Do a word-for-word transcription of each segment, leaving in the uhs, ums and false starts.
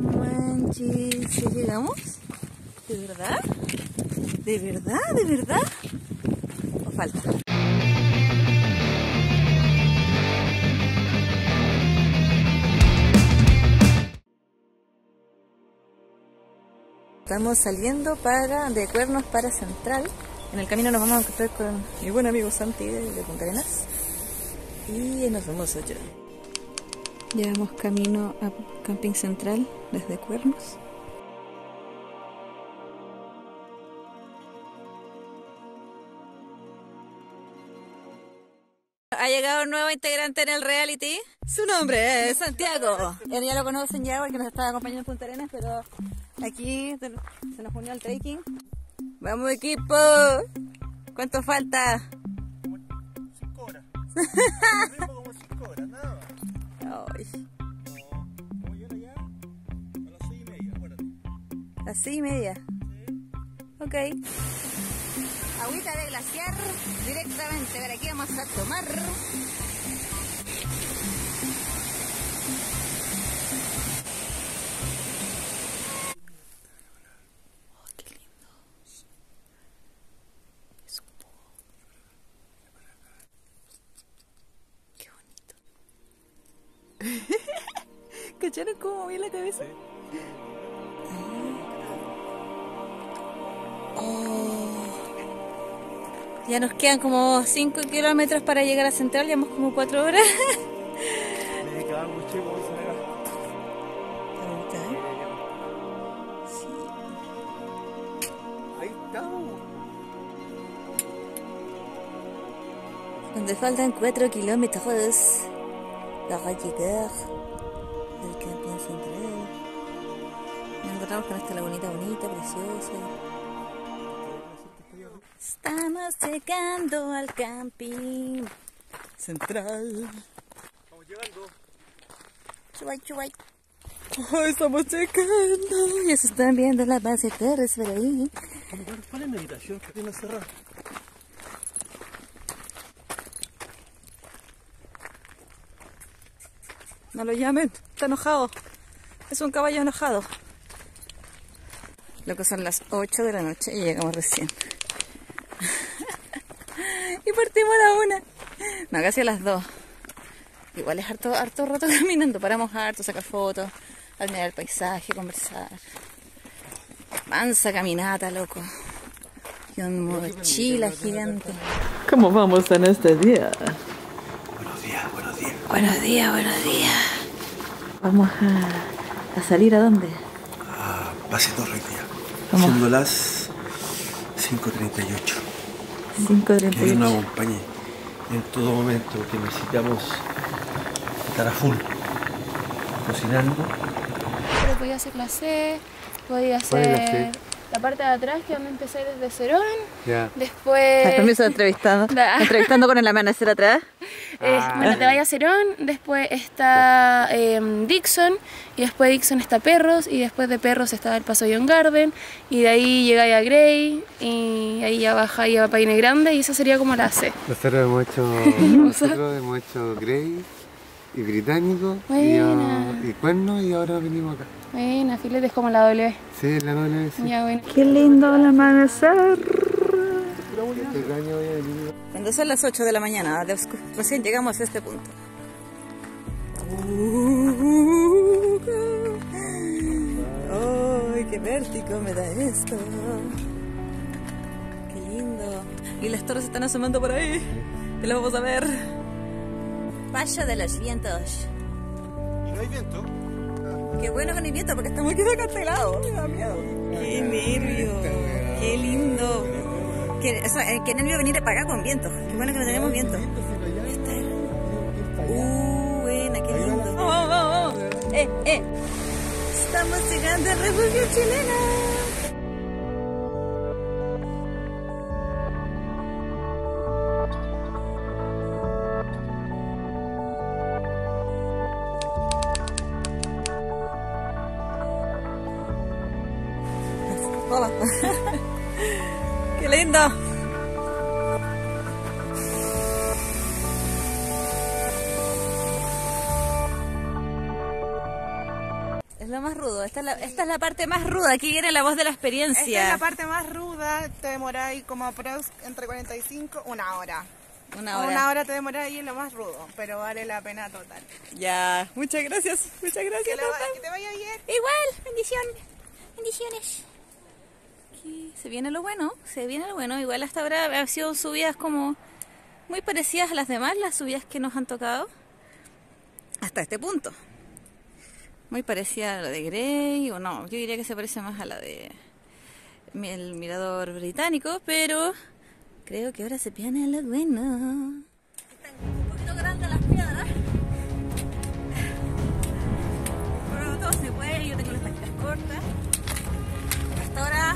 manches, ¿ya llegamos? ¿De verdad? ¿De verdad? ¿De verdad? ¿O falta? Estamos saliendo para de Cuernos para Central. En el camino nos vamos a encontrar con mi buen amigo Santi de, de Punta Arenas. Y nos vemos allá. Llevamos camino a Camping Central desde Cuernos. Ha llegado un nuevo integrante en el reality. Su nombre es Santiago. Él ya lo conocen ya porque nos estaba acompañando en Punta Arenas, pero aquí se nos unió al trekking. ¡Vamos, equipo! ¿Cuánto falta? Como cinco horas. Como cinco horas, nada más. Ay. No, vamos a llegar allá a las seis y media, acuérdate. ¿Las seis y media? Sí. Ok. Agüita de glaciar directamente, por aquí vamos a tomar. Oh, qué lindo. Es un búho. Qué bonito. ¿Cacharon cómo moví la cabeza? Sí. Ya nos quedan como cinco kilómetros para llegar a Central, llevamos como cuatro horas. Me quedaba muy chico, esa era. ¿Te gusta, eh? Sí. Ahí estamos. Donde faltan cuatro kilómetros para llegar al Camping Central. Nos encontramos con esta lagunita bonita, preciosa. Estamos llegando al Camping Central. Estamos llegando. Chubay, chubay. Oh, estamos llegando. Ya se están viendo las bases terrestres por ahí. ¿Cuál es la habitación que tiene cerrada? No lo llamen, está enojado. Es un caballo enojado. Lo que son las ocho de la noche y llegamos recién. Y partimos a la una. No, casi a las dos. Igual es harto, harto rato caminando. Paramos harto, sacar fotos, admirar el paisaje, conversar. Mansa caminata, loco. Y un mochila gigante. ¿Cómo vamos en este día? Buenos días, buenos días. Buenos días, buenos días. Vamos a, a salir ¿a dónde? Ah, Base Torre hoy día. Vamos. Siendo las cinco treinta y ocho. cinco treinta Que y Dios nos ocho. acompañe en todo momento que necesitamos estar a full cocinando. Pero podía hacer la C, podía ¿Cuál es la hacer C? la parte de atrás que donde empecé desde Cerón. Ya. Después. Permiso de entrevistando. Da. Entrevistando con el amanecer atrás. eh, Ah. bueno, te vaya a Cerón, después está eh, Dixon, y después de Dixon está Perros, y después de Perros está el Paso John Garden, y de ahí llegáis a Grey, y ahí ya baja y a Paine Grande, y esa sería como la C. Nosotros hemos hecho, nosotros hemos hecho Grey y Británico y, Buena. uh, y Cuernos y ahora venimos acá. Bueno, filete es como la W. Sí, la doble sí. Ya, bueno. Qué lindo el amanecer. Este año voy a venir. Cuando son las ocho de la mañana, de oscu- recién llegamos a este punto. ¡Ay, qué vértigo me da esto! ¡Qué lindo! Y las torres están asomando por ahí. Que lo vamos a ver. Valle de los vientos. ¿Y no hay viento? Qué bueno que no hay viento porque está muy quedado cancelado. Me da miedo. ¡Qué nervio! ¡Qué lindo! Qué, o sea, eh, qué nervio venir para acá con viento. Qué bueno que no tenemos viento. Está el... Uh, buena, qué lindo. Oh, oh, oh. Eh, eh. Estamos llegando al refugio chileno. Hola. Qué lindo. Es lo más más rudo. Esta es la, esta es la parte más ruda. Aquí viene la voz de la experiencia. Esta es la parte más ruda. Te demoráis como aprox entre cuarenta y cinco, una hora. Una hora. Una hora te demoráis en lo más rudo, pero vale la pena total. Ya, muchas gracias. Muchas gracias. Que, lo, que te vaya bien. Igual, bendición. Bendiciones. Aquí se viene lo bueno, se viene lo bueno. Igual hasta ahora han sido subidas como muy parecidas a las demás, las subidas que nos han tocado. Hasta este punto. Muy parecida a la de Grey, o no, yo diría que se parece más a la de el mirador británico, pero creo que ahora se viene lo bueno. Están un poquito grandes las piedras, pero todo se puede, yo tengo las patitas cortas. Hasta ahora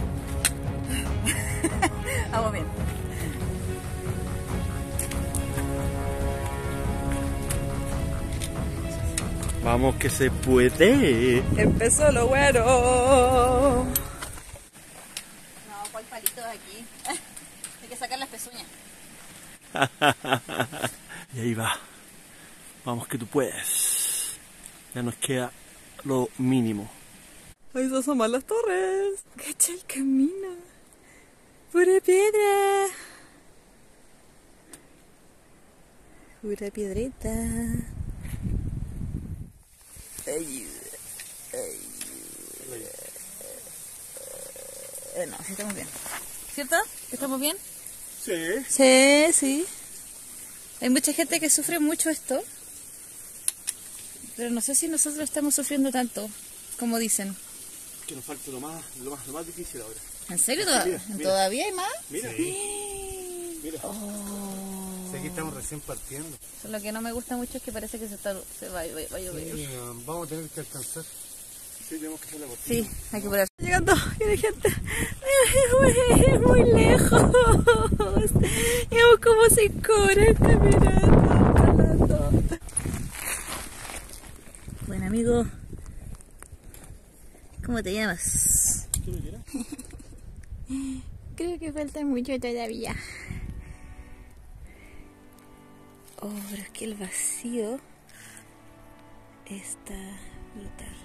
vamos bien. Vamos que se puede. Empezó lo bueno. No, ¿cuál palito aquí? Hay que sacar las pezuñas. Y ahí va. Vamos que tú puedes. Ya nos queda lo mínimo. Ahí se asoman las torres. Cacha el camino. Pura piedra. Pura piedrita. Ayuda, ayuda. Eh, no, sí estamos bien. ¿Cierto? ¿Estamos bien? Sí. Sí, sí. Hay mucha gente que sufre mucho esto. Pero no sé si nosotros estamos sufriendo tanto, como dicen. Que nos falta lo más, lo más, lo más difícil ahora. ¿En serio? Mira, mira. ¿Todavía hay más? Mira. Sí. Mira. Oh. Sí, aquí estamos recién partiendo. Lo que no me gusta mucho es que parece que se, está, se va, va, va a llover. Sí, vamos a tener que alcanzar. Sí, tenemos que hacer la cortina. Sí, hay que poner. Llegando, viene gente. Es muy lejos. Vemos cómo se corre caminando. Buen amigo. ¿Cómo te llamas? ¿Qué me quieras? Creo que falta mucho todavía. Oh, pero es que el vacío está brutal.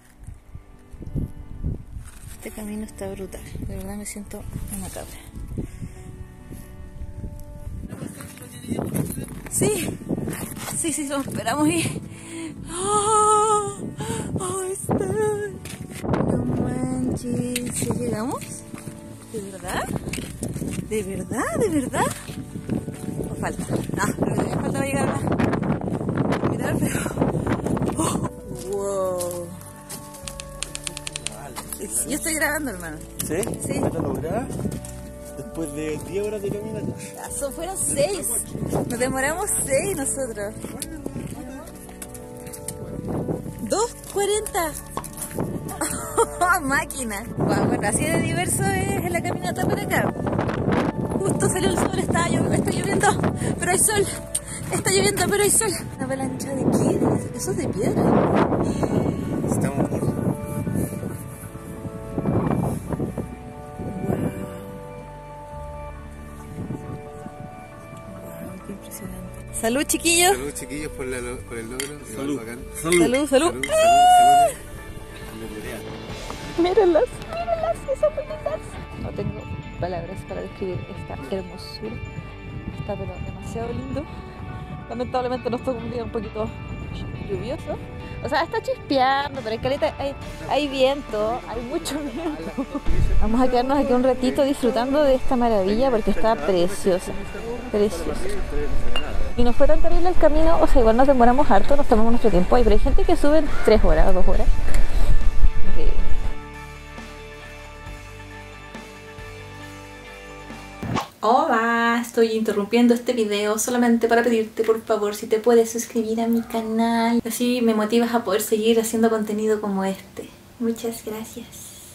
Este camino está brutal. De verdad me siento una cabra. Sí, sí, sí, lo esperamos y... ¡Oh! ¡Oh, está! No manches, ¿sí llegamos? ¿De verdad? ¿De verdad? ¿De verdad? ¿O falta? Ah, pero que todavía falta para llegar a mirar, pero... ¡Oh! ¡Wow! Yo estoy grabando, hermano. ¿Sí? Sí. ¿Vas a lograr? Después de diez horas de caminata. Eso fueron seis. Nos demoramos seis nosotros. dos cuarenta. Máquina. Bueno, bueno, así de diverso es la caminata para acá. Justo salió el sol, está, llo está lloviendo, pero hay sol. Está lloviendo, pero hay sol. Una avalancha de piedras. Eso es de piedra. Estamos por... Salud, chiquillos. Salud, chiquillos, por, la, por el logro. Salud. Bacán. Salud. Salud, salud. Salud, salud, salud. Mírenlas, mírenlas, esas bonitas. No tengo palabras para describir esta hermosura. Está pero demasiado lindo. Lamentablemente nos tocó un día un poquito lluvioso. O sea, está chispeando, pero hay caleta, hay, hay viento, hay mucho viento. Vamos a quedarnos aquí un ratito disfrutando de esta maravilla porque está preciosa, preciosa. Y no fue tan terrible el camino, o sea, igual nos demoramos harto, nos tomamos nuestro tiempo ahí, pero hay gente que sube en tres horas o dos horas. Okay. Hola, estoy interrumpiendo este video solamente para pedirte por favor si te puedes suscribir a mi canal. Así me motivas a poder seguir haciendo contenido como este. Muchas gracias.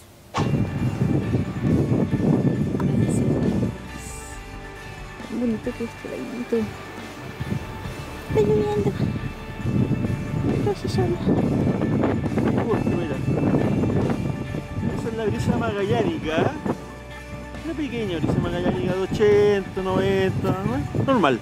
Gracias. Qué bonito que este laguito. Está lloviendo. Casi sola. Mira. Esa es la brisa magallánica. Una pequeña brisa magallánica de ochenta, noventa, ¿no? Normal.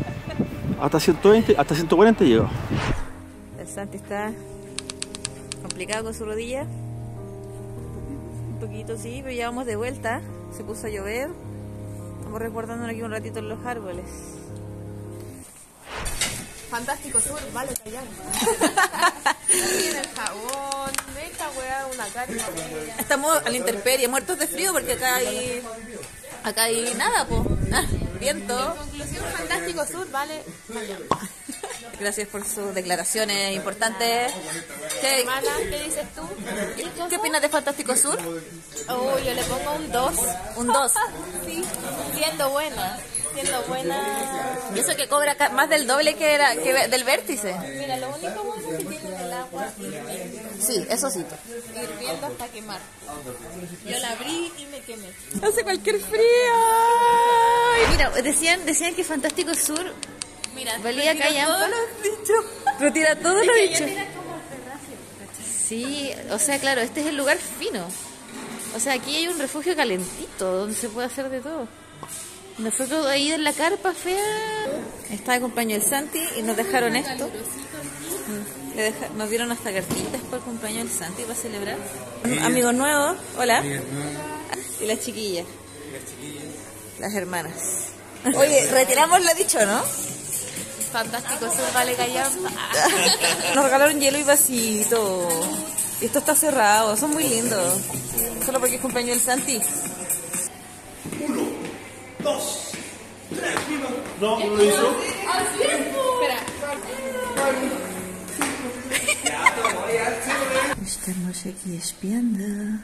Hasta ciento veinte, hasta ciento cuarenta llegó. El Santi está complicado con su rodilla. Un poquito sí, pero ya vamos de vuelta. Se puso a llover. Estamos resguardándonos aquí un ratito en los árboles. Fantástico Sur, vale callar. Tiene el jabón, de esta weá una carpa. Estamos a la intemperie, muertos de frío porque acá hay... Acá hay nada, po. Ah, viento. Conclusión, Fantástico Sur, vale. Gracias por sus declaraciones importantes. ¿Qué, Hermana, ¿qué dices tú? ¿Qué opinas de Fantástico Sur? Oh, yo le pongo un dos. Un dos. Sí, siendo buena. Siendo buena. Y eso que cobra ca- más del doble que, era, que ve- del Vértice. Mira, lo único bueno es que tiene el agua hirviendo. Sí, eso sí. Hirviendo hasta quemar. Yo la abrí y me quemé. Hace cualquier frío. Mira, decían, decían que Fantástico Sur Mira, valía retira callampa. todos los dichos. Retira todo lo Ella dicho. tira como el pedazo. Sí, o sea, claro, este es el lugar fino. O sea, aquí hay un refugio calentito donde se puede hacer de todo. Nosotros ahí en la carpa fea estaba de cumpleaños el Santi y nos dejaron esto. Mm, le deja- nos dieron hasta cartitas por el cumpleaños del Santi para celebrar. Amigos nuevos, hola. Y las chiquillas. Las hermanas. Oye, retiramos lo dicho, ¿no? Fantástico Sur, vale callampa. Nos regalaron hielo y vasito. Y esto está cerrado, son muy lindos. Solo porque es cumpleaños del Santi. Dos, tres, no, no lo hizo. Espera. Estamos aquí espiando.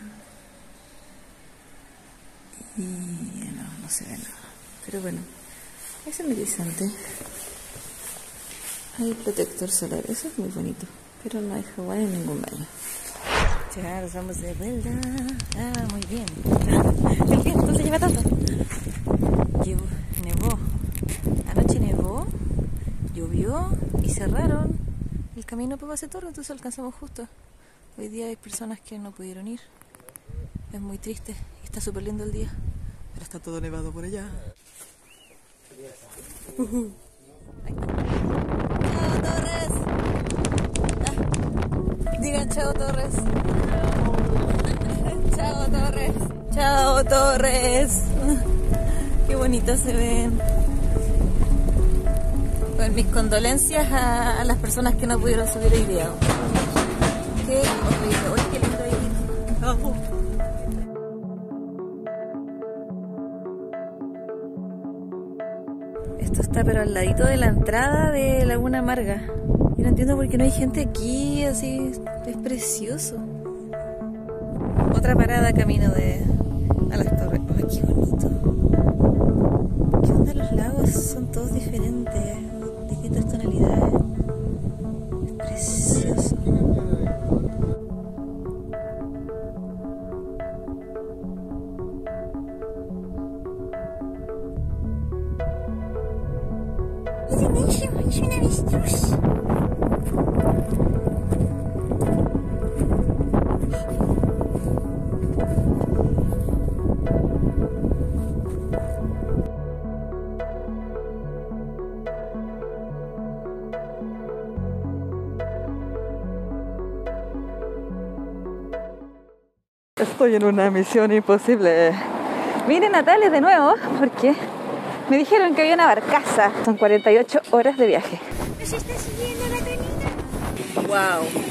Y no, no se ve nada. Pero bueno, es interesante. Hay protector solar, eso es muy bonito. Pero no hay Hawái en ningún baño. Ya, nos vamos de vuelta. Ah, muy bien. El viento se lleva todo. Llevo, nevó. Anoche nevó, llovió y cerraron el camino para Base Torre, entonces alcanzamos justo. Hoy día hay personas que no pudieron ir. Es muy triste y está súper lindo el día. Pero está todo nevado por allá. Uh-huh. ¡Chao, Torres! Ah. Digan chao, Torres. Chao, Torres. Chao, Torres. Qué bonitas se ven. Con mis condolencias a, a las personas que no pudieron subir hoy día. Qué horrible. Oye, qué lindo ahí. Oh. Esto está pero al ladito de la entrada de Laguna Amarga. Yo no entiendo por qué no hay gente aquí, así es precioso. Otra parada camino de a las torres. ¡Ay, qué bonito! ¿Qué onda los lagos? Son todos diferentes, distintas tonalidades. Es precioso. Es un avestruz. Estoy en una misión imposible. Vine Natales de nuevo porque me dijeron que había una barcaza. Son cuarenta y ocho horas de viaje. ¿Nos está siguiendo la trenita? Wow.